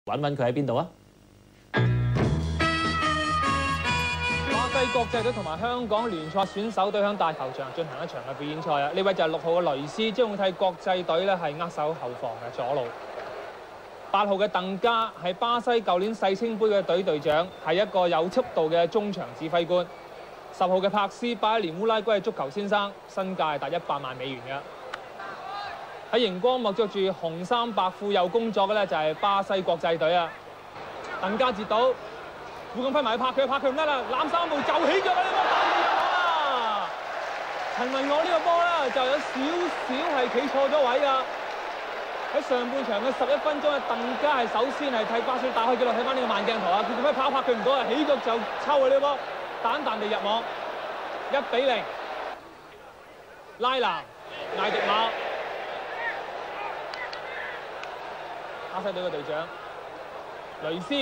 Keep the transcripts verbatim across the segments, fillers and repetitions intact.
揾揾佢喺邊度啊？ 巴西國際隊同埋香港聯賽選手隊響大球場進行一場嘅表演賽啊！呢位就係六號嘅雷斯，將會替國際隊咧係握手後防嘅左路。八號嘅鄧加係巴西舊年世青杯嘅隊隊長，係一個有速度嘅中場指揮官。十號嘅柏斯，八一年烏拉圭足球先生，身價達一百萬美元嘅。喺熒光幕着住紅衫白褲有工作嘅咧就係巴西國際隊啊！鄧加截到，胡錦輝埋去拍佢，拍佢唔得啦，攬三步就起腳啦！呢波彈地入網啊！陳文樂呢個波咧就有少少係企錯咗位㗎。喺上半場嘅十一分鐘咧，鄧加係首先係替巴西打開紀錄，睇翻呢個慢鏡頭啊！胡錦輝跑拍佢唔到啊，起腳就抽啊！呢波彈彈地入網，一比零。拉蘭、艾迪馬。巴西隊嘅隊長雷斯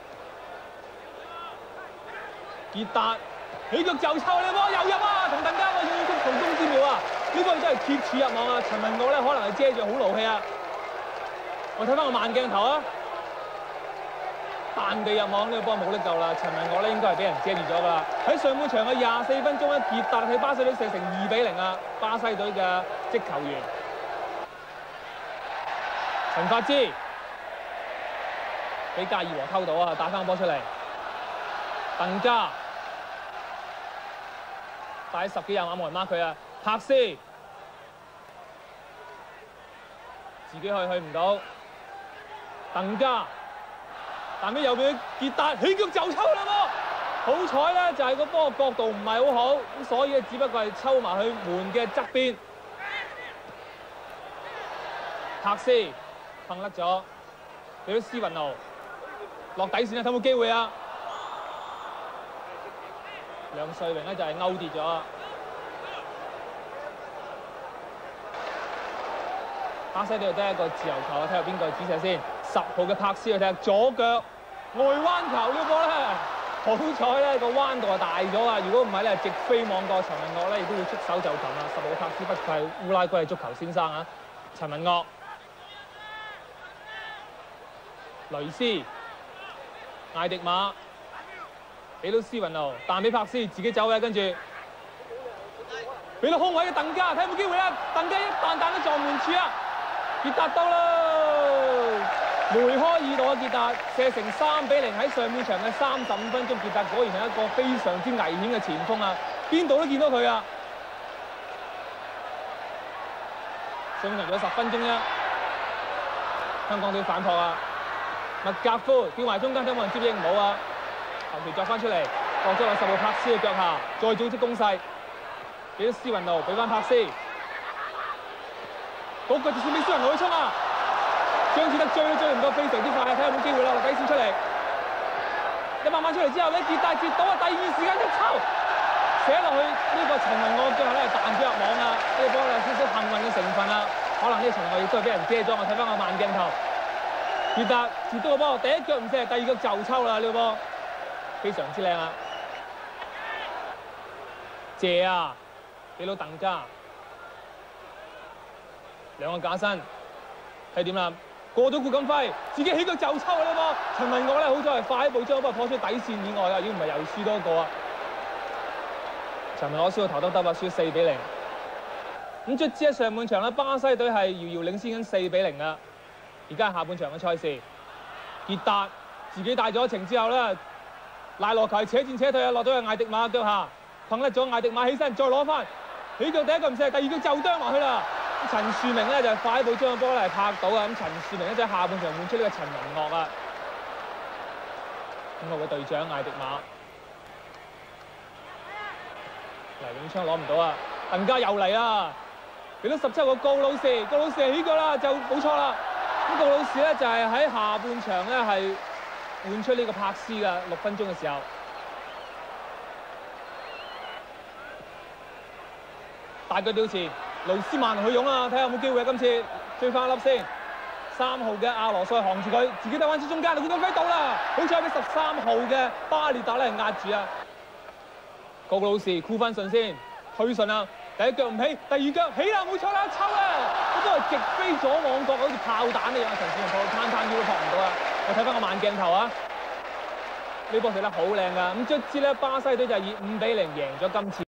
傑達起腳就抽呢波又入啊！同鄧加個異曲同工之妙啊！呢個真係貼柱入網啊！陳文樂咧可能係遮住好勞氣啊！我睇翻個慢鏡頭啊，彈地入網呢個波冇得救啦！陳文樂咧應該係俾人遮住咗㗎啦！喺上半場嘅廿四分鐘咧，傑達喺巴西隊射成二比零啊！巴西隊嘅職球員陳法茲。俾加爾和偷到啊！打翻個波出嚟，鄧加帶十幾廿碼冇人 mark 佢啊！柏斯自己去去唔到，鄧加但俾右邊傑達起腳就抽啦波！好彩咧，就係個波角度唔係好好，咁所以只不過係抽埋去門嘅側邊。柏斯碰甩咗，俾到斯雲奴。落底線啊！睇有冇機會啊？梁瑞榮咧就係勾跌咗。巴西隊得一個自由球啊！睇下邊個主射先。十號嘅柏斯去睇下左腳外彎球呢波咧，好彩咧個彎度係大咗啊！如果唔係咧，直飛網過陳文樂咧，亦都會出手就擒啊！十號嘅柏斯不愧係烏拉圭嘅足球先生啊！陳文樂、雷斯。艾迪馬俾到斯雲奴，彈俾柏斯自己走嘅，跟住俾到空位嘅鄧加，睇有冇機會啦！鄧加一彈彈都撞門柱啊！傑達到啦，梅開二度啊！傑達射成三比零，喺上半場嘅三十五分鐘，傑達果然係一個非常之危險嘅前鋒啊！邊度都見到佢啊！上半場仲有十分鐘啫，香港隊反撲啊！麥格夫吊埋中間，睇冇人接應唔好啊！後條作翻出嚟，放咗落十號柏斯嘅腳下，再組織攻勢，俾咗斯雲奴，俾翻柏斯，嗰個就算俾斯雲奴去衝啊！張志德追都追唔到，非常之快，睇下有冇機會啦！落底線出嚟，一慢慢出嚟之後咧，傑達接到啊！第二時間一抽，射落去呢個陳文樂腳下咧彈咗入網啊！呢個波有少少幸運嘅成分啊，可能呢個陳文樂亦都係俾人遮咗。我睇翻個慢鏡頭。傑達接到個波，第一腳唔射，第二腳就抽啦！呢個波非常之靚啊！謝啊，俾到鄧加，兩個假身，睇點啦？過到顧錦輝，自己起腳就抽啊！呢個波陳文樂咧，好彩係快一步將個波拖出底線以外啊！如果唔係又輸多一個啊！陳文樂輸到頭耷耷啊，輸四比零。咁卒之喺上半場咧，巴西隊係遙遙領先緊四比零啊！而家係下半場嘅賽事，傑達自己帶咗情之後咧，賴羅球係扯戰扯退啊，落到去艾迪馬腳下，碰甩咗艾迪馬起身，再攞翻起腳第一個唔射，第二腳就啄埋去啦。陳樹明咧就係快步將個波咧拍到啊！咁陳樹明咧就喺下半場換出呢個陳文樂啊，五號嘅隊長艾迪馬，黎永昌攞唔到啊，鄧加又嚟啊，俾到十七號高老士，高老士起腳啦，就冇錯啦。咁個老士咧就係喺下半場咧係換出呢個柏斯嘅六分鐘嘅時候，大腳吊前，盧斯曼去湧啊！睇下有冇機會啊！今次追翻一粒先，三號嘅阿羅塞扛住佢，自己帶翻出中間，顧錦輝到啦！好彩俾十三號嘅巴列達咧壓住啊！個老士箍翻順先，推順啊！第一腳唔起，第二腳起啦，冇錯啦，抽啦！都係直飛咗網角，好似炮彈一樣，陳志榮撲攤攤腰都撲唔到啊！ 我睇翻個慢鏡頭啊，呢波射得好靚噶。咁卒之咧，巴西隊就以五比零贏咗今次。